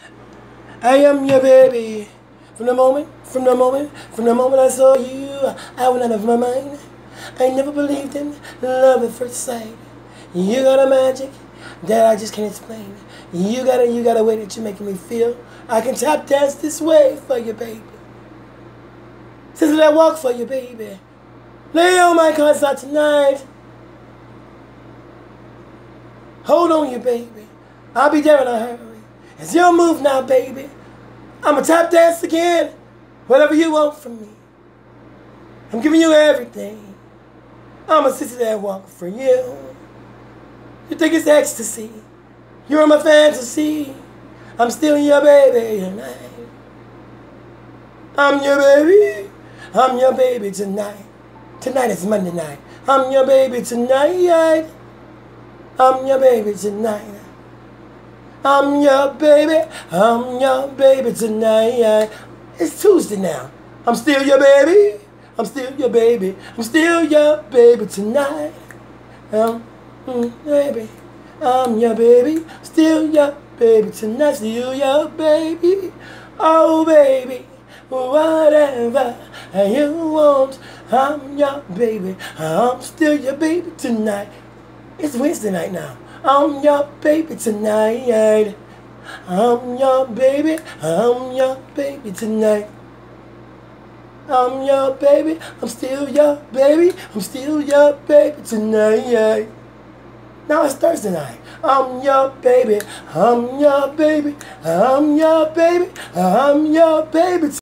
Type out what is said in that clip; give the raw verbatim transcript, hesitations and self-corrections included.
I am your baby. From the moment, from the moment, from the moment I saw you, I went out of my mind. I never believed in love at first sight. You got a magic that I just can't explain. You got a, you got a way that you're making me feel. I can tap dance this way for you, baby. Since I walk for you, baby. Lay on my concert tonight. Hold on, you baby. I'll be there in a hurry. It's your move now, baby. I'ma tap dance again. Whatever you want from me. I'm giving you everything. I'ma sit there and walk for you. You think it's ecstasy. You're my fantasy. I'm still your baby tonight. I'm your baby. I'm your baby tonight. Tonight is Monday night. I'm your baby tonight. I'm your baby tonight. I'm your baby. I'm your baby tonight. It's Tuesday now. I'm still your baby. I'm still your baby. I'm still your baby tonight. Um, mm, baby. I'm your baby. Still your baby tonight. Still your baby. Oh, baby. Whatever you want. I'm your baby. I'm still your baby tonight. It's Wednesday night now. I'm your baby tonight. I'm your baby. I'm your baby tonight. I'm your baby. I'm still your baby. I'm still your baby tonight. Now it's Thursday night. I'm your baby. I'm your baby. I'm your baby. I'm your baby.